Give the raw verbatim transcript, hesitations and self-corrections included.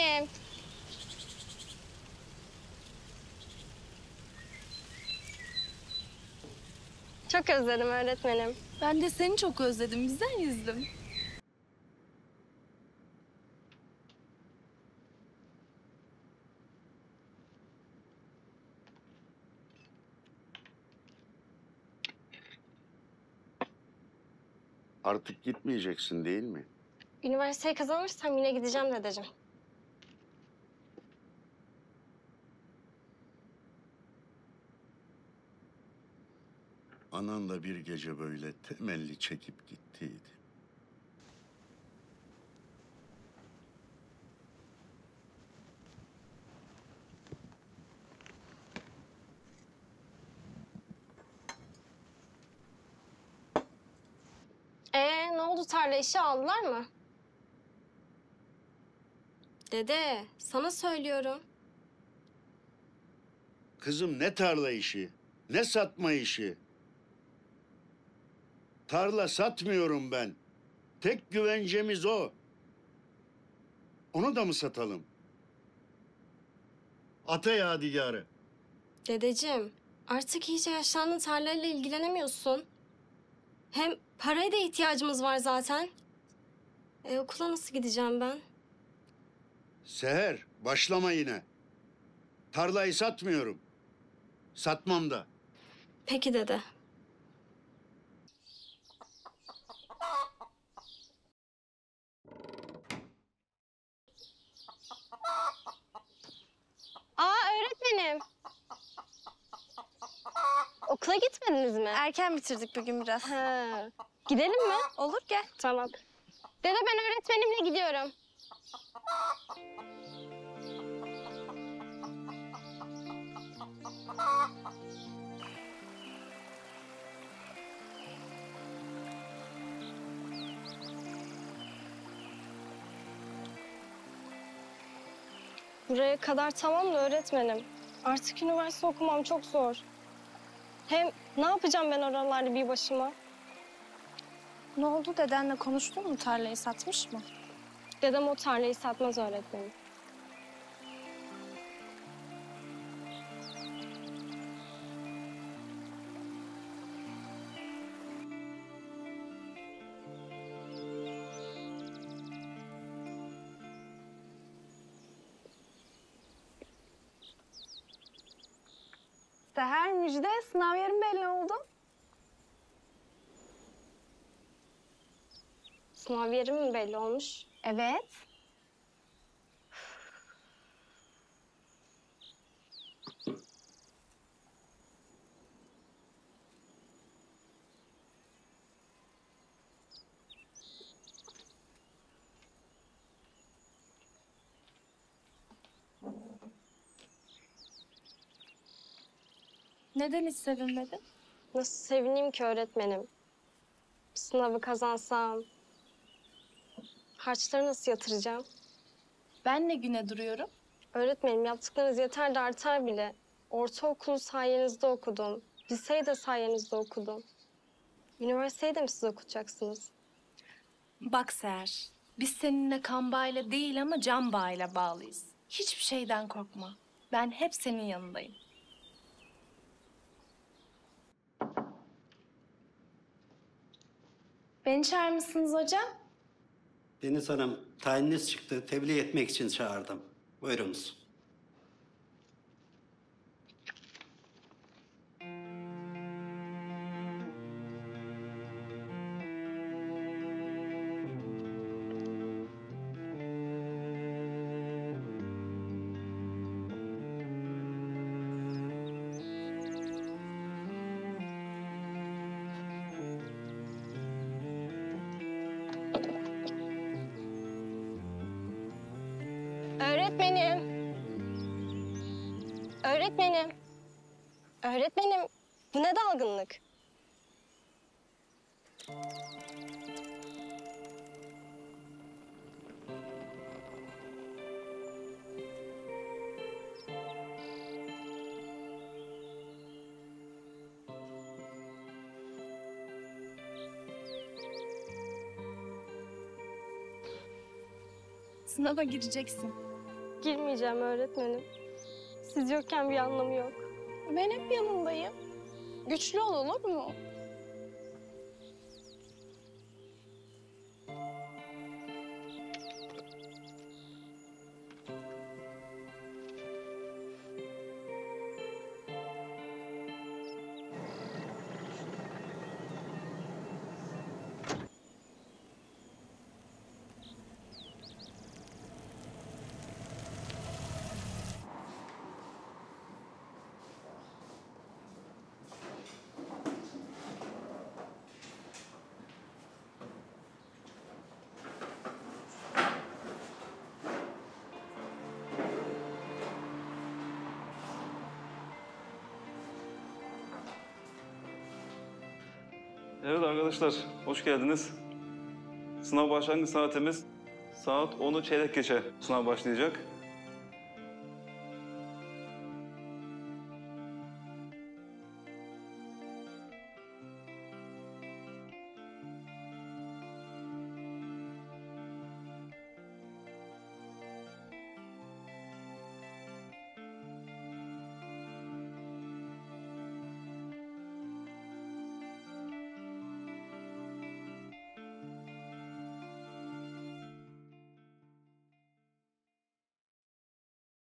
öğretmenim. Çok özledim öğretmenim. Ben de seni çok özledim. Güzel yüzlüm. Artık gitmeyeceksin değil mi? Üniversiteyi kazanırsam yine gideceğim dedeciğim. Anan da bir gece böyle temelli çekip gittiydi. Ee, ne oldu, tarla işi aldılar mı? Dede, sana söylüyorum. Kızım ne tarla işi, ne satma işi. Tarla satmıyorum ben. Tek güvencemiz o. Onu da mı satalım? Ata yadigarı. Dedeciğim, artık iyice yaşlandın, tarlayla ilgilenemiyorsun. Hem paraya da ihtiyacımız var zaten. E, okula nasıl gideceğim ben? Seher, başlama yine. Tarlayı satmıyorum. Satmam da. Peki dede. Aa, öğretmenim. Okula gitmediniz mi? Erken bitirdik bugün biraz. Ha. Gidelim mi? Olur, gel. Tamam. Dede, ben öğretmenimle gidiyorum. Buraya kadar tamam da öğretmenim. Artık üniversite okumam çok zor. Hem ne yapacağım ben oralarda bir başıma? Ne oldu? Dedenle konuştun mu? Tarlayı satmış mı? Dedem o tarlayı satmaz öğretmenim. Seher, müjde. Sınav yarın belli oldu. Sınav yeri mi belli olmuş? Evet. Neden hiç sevinmedin? Nasıl sevineyim ki öğretmenim? Sınavı kazansam, harçları nasıl yatıracağım? Ben ne güne duruyorum? Öğretmenim, yaptıklarınız yeter de artar bile. Ortaokulu sayenizde okudum. Liseyi de sayenizde okudum. Üniversiteyi de mi siz okutacaksınız? Bak Seher, biz seninle kan bağıyla değil ama can bağıyla bağlıyız. Hiçbir şeyden korkma. Ben hep senin yanındayım. Beni çağırmışsınız hocam. Deniz Hanım, tayininiz çıktı. Tebliğ etmek için çağırdım. Buyurunuz. Öğretmenim. Öğretmenim. Öğretmenim, bu ne dalgınlık? Sınava gireceksin. girmeyeceğim öğretmenim. Siz yokken bir anlamı yok. Ben hep yanındayım. Güçlü ol, olur mu? Evet arkadaşlar, hoş geldiniz. Sınav başlangıç saatimiz saat onu çeyrek geçe sınav başlayacak.